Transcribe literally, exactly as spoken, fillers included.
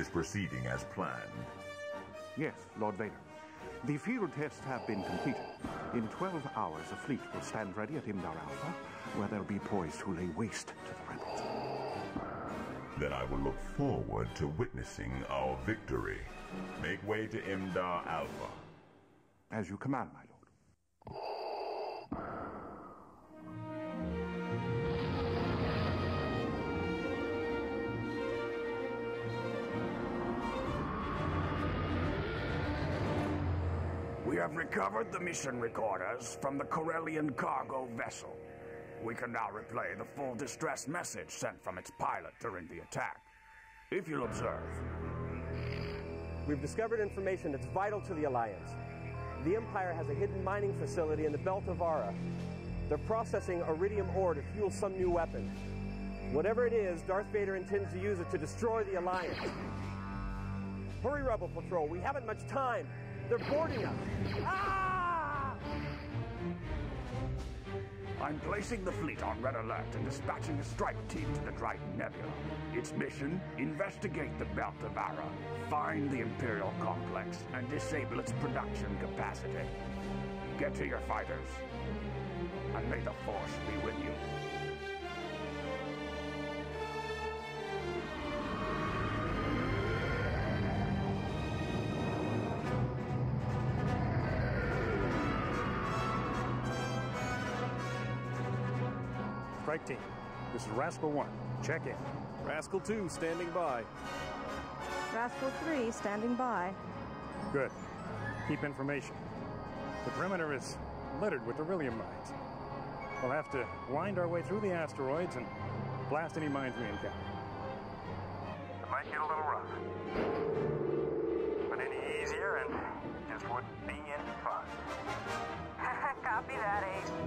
is proceeding as planned. Yes, Lord Vader. The field tests have been completed. In twelve hours, a fleet will stand ready at Imdar Alpha, where they'll be poised to lay waste to the rebels. Then I will look forward to witnessing our victory. Make way to Imdar Alpha. As you command, my lord. We have recovered the mission recorders from the Corellian cargo vessel. We can now replay the full distress message sent from its pilot during the attack. If you'll observe. We've discovered information that's vital to the Alliance. The Empire has a hidden mining facility in the Belt of Ara. They're processing iridium ore to fuel some new weapon. Whatever it is, Darth Vader intends to use it to destroy the Alliance. Hurry, Rebel Patrol, we haven't much time. They're boarding us. Ah! I'm placing the fleet on red alert and dispatching a strike team to the Dryden Nebula. Its mission, investigate the Belt of Ara, find the Imperial complex, and disable its production capacity. Get to your fighters, and may the Force be with you. Strike team, this is Rascal one. Check in. Rascal two, standing by. Rascal three, standing by. Good. Keep information. The perimeter is littered with beryllium mines. We'll have to wind our way through the asteroids and blast any mines we encounter. It might get a little rough. But any easier and just wouldn't be any fun. Copy that, Ace.